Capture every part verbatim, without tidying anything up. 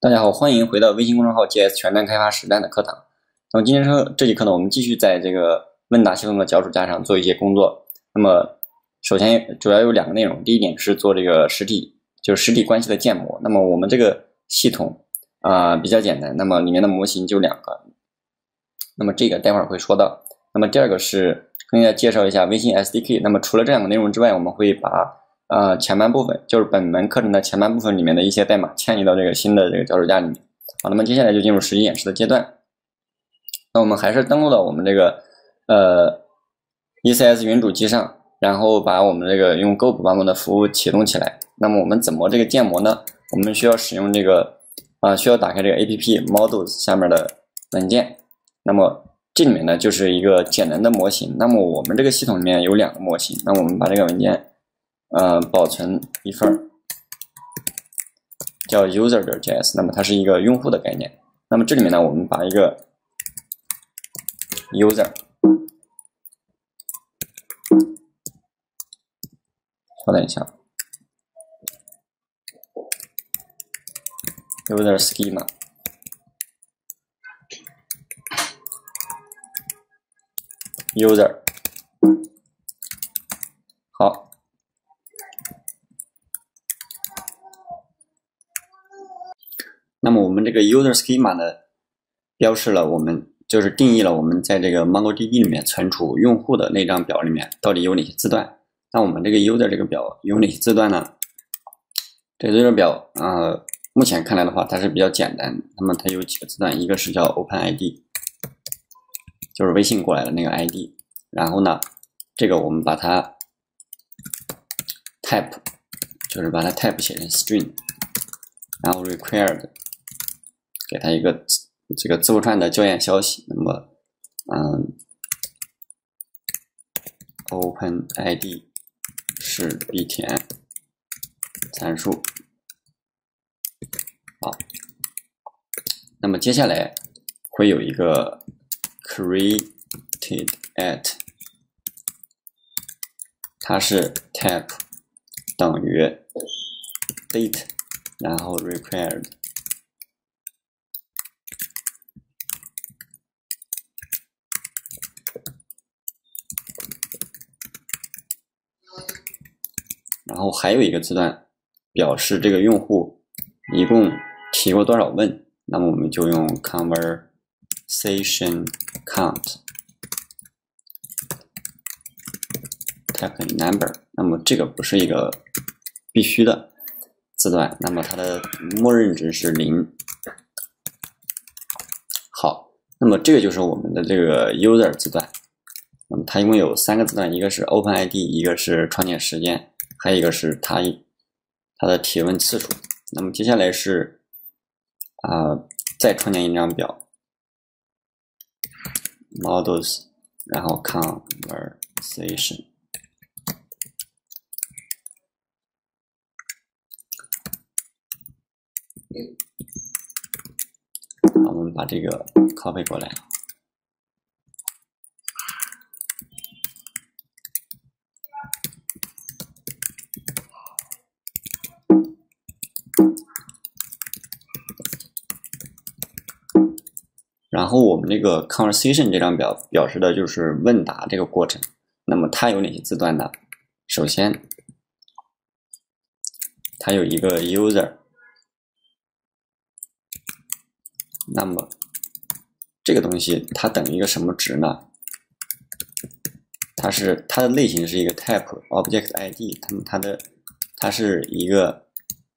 大家好，欢迎回到微信公众号 G S 全端开发实战的课堂。那么今天这这节课呢，我们继续在这个问答系统的脚手架上做一些工作。那么首先主要有两个内容，第一点是做这个实体，就是实体关系的建模。那么我们这个系统啊、呃、比较简单，那么里面的模型就两个。那么这个待会儿会说到。那么第二个是跟大家介绍一下微信 S D K。那么除了这两个内容之外，我们会把呃，前半部分就是本门课程的前半部分里面的一些代码迁移到这个新的这个脚手架里面。好，那么接下来就进入实际演示的阶段。那我们还是登录到我们这个呃 E C S 云主机上，然后把我们这个用 Go 版本的服务启动起来。那么我们怎么这个建模呢？我们需要使用这个啊、呃，需要打开这个 A P P Models 下面的文件。那么这里面呢就是一个简单的模型。那么我们这个系统里面有两个模型，那我们把这个文件呃，保存一份叫 user.js， 那么它是一个用户的概念。那么这里面呢，我们把一个 user， 稍等一下 ，user schema， user， 好。那么我们这个 user schema 呢，标示了我们就是定义了我们在这个 MongoDB 里面存储用户的那张表里面到底有哪些字段。那我们这个 user 这个表有哪些字段呢？这个 user 表呃，目前看来的话，它是比较简单。那么它有几个字段，一个是叫 OpenID， 就是微信过来的那个 I D。然后呢，这个我们把它 type， 就是把它 type 写成 string， 然后 required。给它一个这个字符串的校验消息，那么，嗯 ，OpenID 是 btn 参数，好，那么接下来会有一个 created at， 它是 type 等于 date， 然后 required。然后还有一个字段表示这个用户一共提过多少问，那么我们就用 conversation count type number， 那么这个不是一个必须的字段，那么它的默认值是零。好，那么这个就是我们的这个 user 字段，那么它一共有三个字段，一个是 OpenID， 一个是创建时间，还有一个是它它的提问次数。那么接下来是啊、呃，再创建一张表 models， 然后 conversation， 好，我们把这个 copy 过来。然后我们这个 conversation 这张表表示的就是问答这个过程。那么它有哪些字段呢？首先，它有一个 user， 那么这个东西它等于一个什么值呢？它是它的类型是一个 type object I D， 那么它的它是一个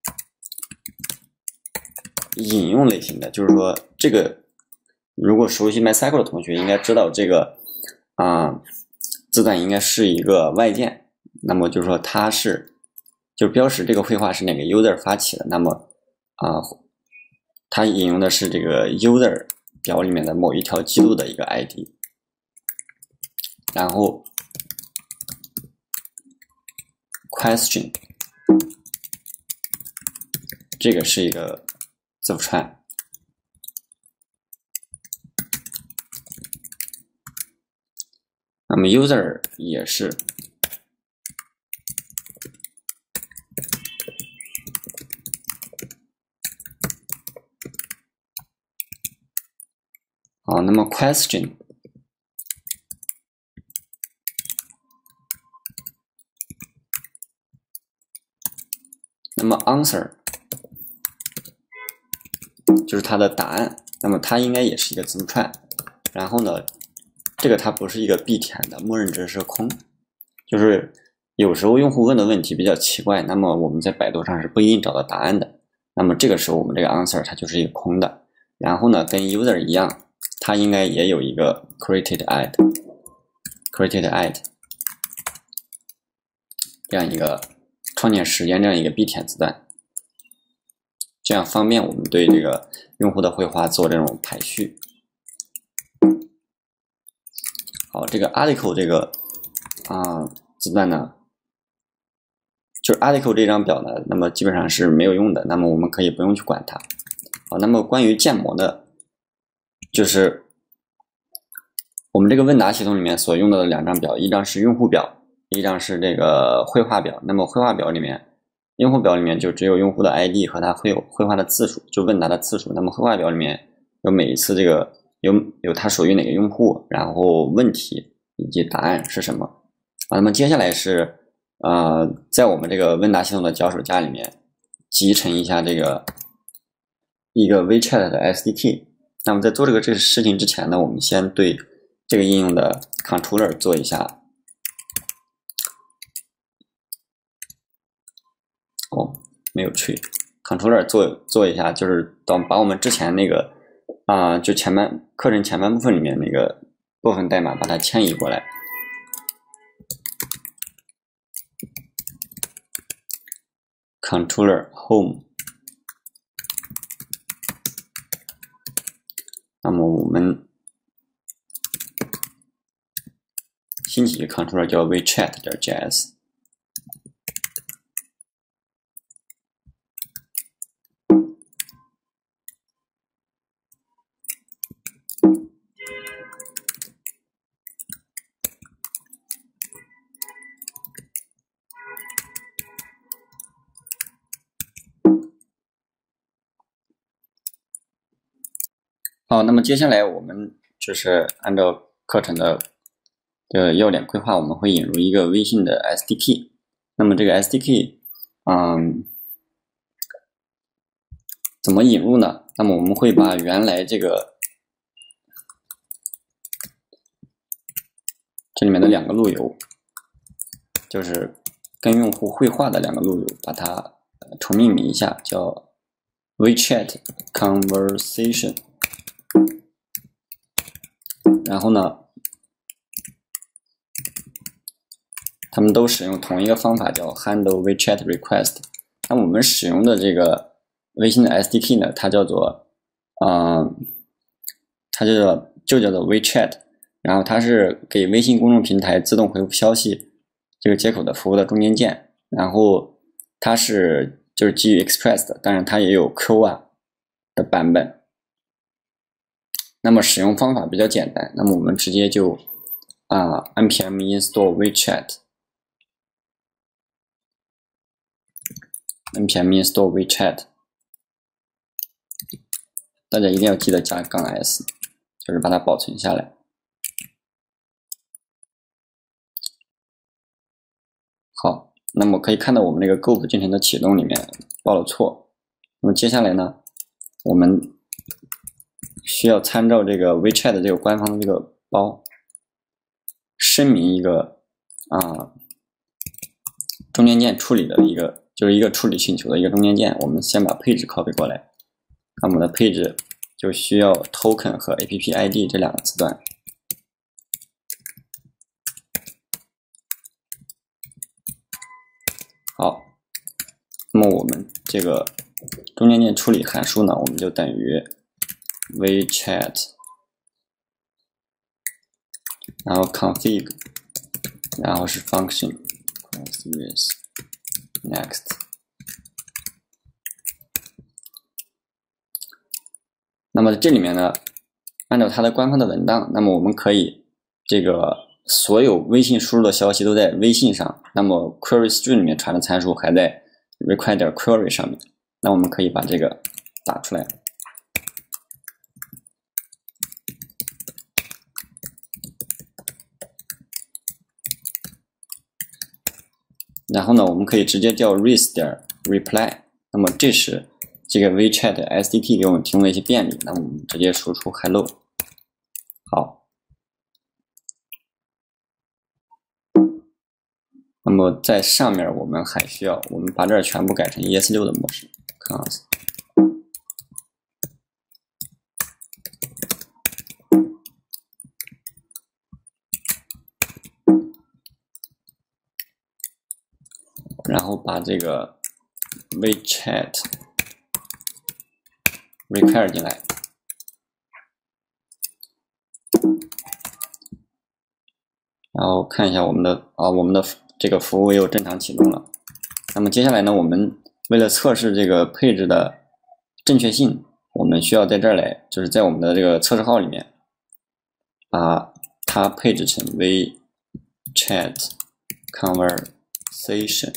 引用类型的，就是说这个。如果熟悉 MySQL 的同学应该知道这个啊、呃、字段应该是一个外件，那么就是说它是就标识这个绘画是哪个 user 发起的，那么啊、呃、它引用的是这个 user 表里面的某一条记录的一个 I D， 然后 question 这个是一个字符串。那么 user 也是好，那么 question， 那么 answer 就是它的答案，那么它应该也是一个字符串。然后呢，这个它不是一个必填的，默认值是空。就是有时候用户问的问题比较奇怪，那么我们在百度上是不一定找到答案的。那么这个时候我们这个 answer 它就是一个空的。然后呢，跟 user 一样，它应该也有一个 created add created add 这样一个创建时间这样一个必填字段，这样方便我们对这个用户的绘画做这种排序。好，这个 article 这个啊、呃、字段呢，就是 article 这张表呢，那么基本上是没有用的，那么我们可以不用去管它。好，那么关于建模的，就是我们这个问答系统里面所用到的两张表，一张是用户表，一张是这个绘画表。那么绘画表里面，用户表里面就只有用户的 I D 和他绘绘画的次数，就问答的次数。那么绘画表里面有每一次这个有有他属于哪个用户，然后问题以及答案是什么啊？那么接下来是呃，在我们这个问答系统的脚手架里面集成一下这个一个 WeChat 的 S D K。那么在做这个这个事情之前呢，我们先对这个应用的 controller 做一下哦，没有去 controller 做做一下，就是当把我们之前那个啊、呃，就前半课程前半部分里面那个部分代码把它迁移过来。controller home， 那么我们新起一个 controller 叫 WeChat.js。好，那么接下来我们就是按照课程的的要点规划，我们会引入一个微信的 S D K。那么这个 S D K， 嗯，怎么引入呢？那么我们会把原来这个这里面的两个路由，就是跟用户绘画的两个路由，把它重命名一下，叫 WeChat Conversation。然后呢，他们都使用同一个方法，叫 handle WeChat request。那我们使用的这个微信的 S D K 呢，它叫做，嗯、呃，它就叫就叫做 WeChat， 然后它是给微信公众平台自动回复消息这个接口的服务的中间件，然后它是就是基于 Express 的，当然它也有 Q 啊的版本。那么使用方法比较简单，那么我们直接就啊 npm install WeChat npm install WeChat， 大家一定要记得加杠 s， 就是把它保存下来。好，那么可以看到我们这个 Go 进行的启动里面报了错。那么接下来呢，我们需要参照这个 WeChat 的这个官方的这个包，声明一个啊中间件处理的一个，就是一个处理请求的一个中间件。我们先把配置 copy 过来，那我们的配置就需要 token 和 app I D 这两个字段。好，那么我们这个中间件处理函数呢，我们就等于 WeChat， 然后 config， 然后是 function with next。 那么这里面呢，按照它的官方的文档，那么我们可以这个所有微信输入的消息都在微信上，那么 query string 里面传的参数还在 require query 上面。那我们可以把这个打出来。 然后呢，我们可以直接叫 res 点 reply。那么这时这个 WeChat S D K 给我们提供了一些便利，那么我们直接输出 hello。好，那么在上面我们还需要，我们把这儿全部改成 E S 六的模式 ，cons。然后把这个 WeChat require 进来，然后看一下我们的啊，我们的这个服务又正常启动了。那么接下来呢，我们为了测试这个配置的正确性，我们需要在这儿来，就是在我们的这个测试号里面，把它配置成 WeChat Conversation。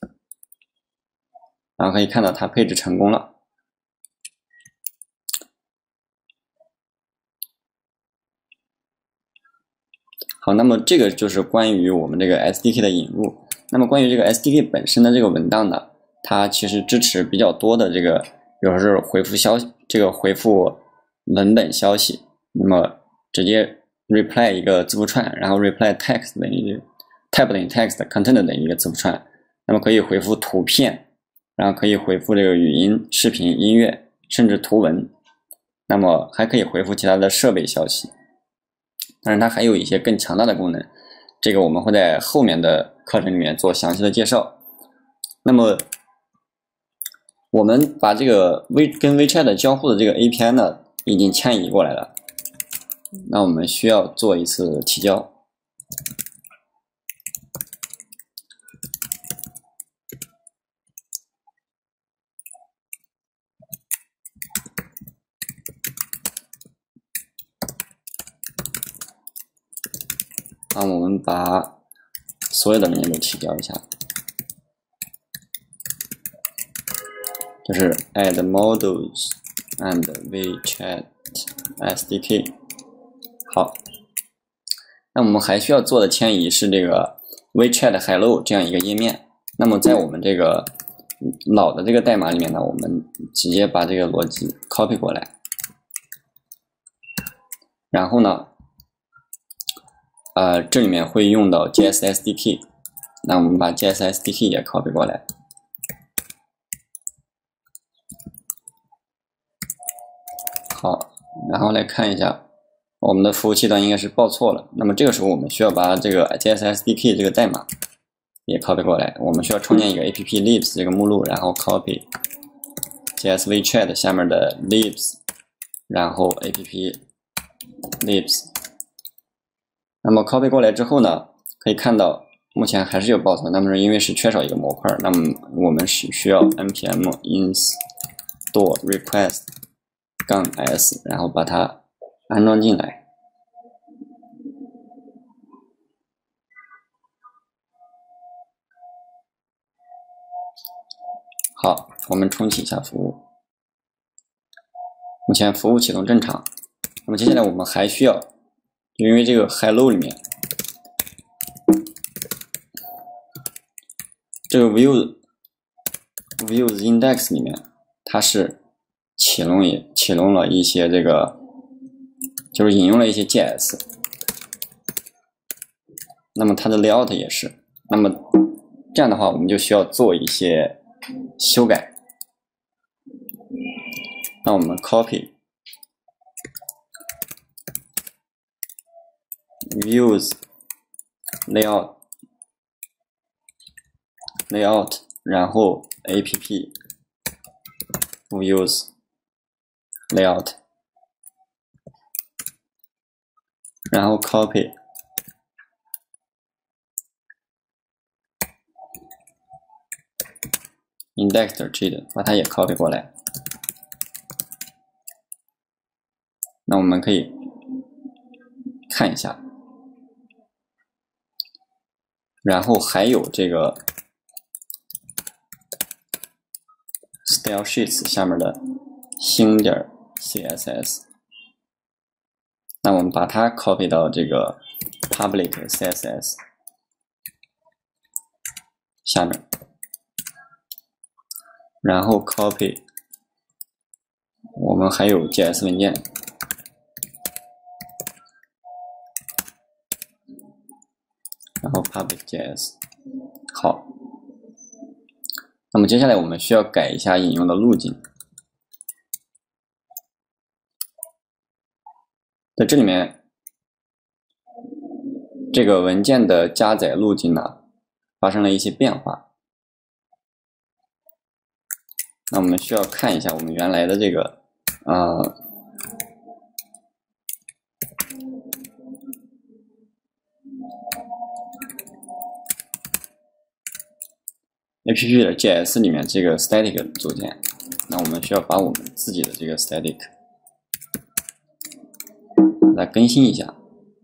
然后可以看到它配置成功了。好，那么这个就是关于我们这个 S D K 的引入。那么关于这个 S D K 本身的这个文档呢，它其实支持比较多的这个，比如说是回复消息，这个回复文本消息，那么直接 reply 一个字符串，然后 reply text 等于 type 等于 text content 等于一个字符串，那么可以回复图片。然后可以回复这个语音、视频、音乐，甚至图文。那么还可以回复其他的设备消息。当然，它还有一些更强大的功能，这个我们会在后面的课程里面做详细的介绍。那么，我们把这个微跟 WeChat 交互的这个 A P I 呢，已经迁移过来了。那我们需要做一次提交。那我们把所有的文件都提交一下，就是 add modules and WeChat S D K。好，那我们还需要做的迁移是这个 WeChat Hello 这样一个页面。那么在我们这个老的这个代码里面呢，我们直接把这个逻辑 copy 过来，然后呢，呃，这里面会用到 J S S D K， 那我们把 J S S D K 也 copy 过来。好，然后来看一下，我们的服务器端应该是报错了。那么这个时候我们需要把这个 J S S D K 这个代码也 copy 过来。我们需要创建一个 app libs 这个目录，然后 copy J S WeChat 下面的 libs， 然后 app libs。那么 copy 过来之后呢，可以看到目前还是有报错，那么是因为是缺少一个模块，那么我们是需要 npm install request 杠 s， 然后把它安装进来。好，我们重启一下服务，目前服务启动正常。那么接下来我们还需要，因为这个 hello 里面这个 view views index 里面，它是启动也启动了一些这个，就是引用了一些 J S， 那么它的 layout 也是。那么这样的话，我们就需要做一些修改。那我们 copy views layout layout， 然后 app views layout， 然后 copy index.jit， 把它也 copy 过来。那我们可以看一下，然后还有这个 style sheets 下面的星点 C S S， 那我们把它 copy 到这个 public C S S。 下面，然后 copy， 我们还有 J S 文件，然后 public.js， 好。那么接下来我们需要改一下引用的路径，在这里面，这个文件的加载路径呢发生了一些变化。那我们需要看一下我们原来的这个呃 A P P 的 J S 里面这个 static 组件，那我们需要把我们自己的这个 static 来更新一下。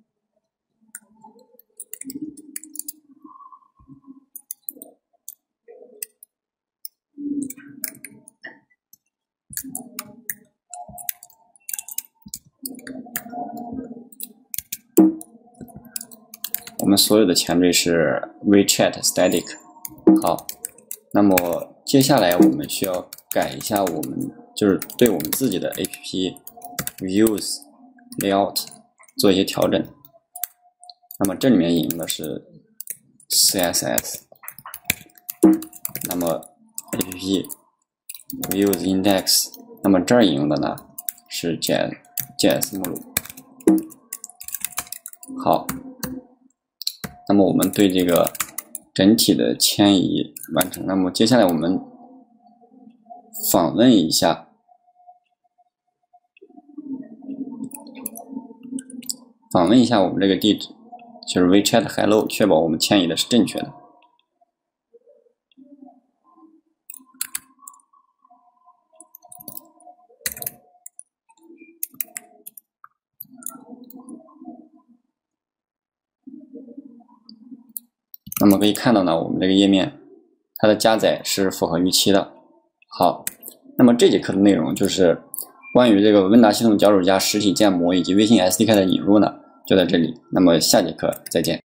我们所有的前缀是 WeChat static。好，那么接下来我们需要改一下我们就是对我们自己的 A P P views layout 做一些调整。那么这里面引用的是 C S S， 那么 A P P views index， 那么这儿引用的呢是 J S 目录。好，那么我们对这个整体的迁移完成。那么接下来我们访问一下，访问一下我们这个地址，就是 WeChat hello， 确保我们迁移的是正确的。那么可以看到呢，我们这个页面它的加载是符合预期的。好，那么这节课的内容就是关于这个问答系统脚手加实体建模以及微信 S D K 的引入呢，就在这里。那么下节课再见。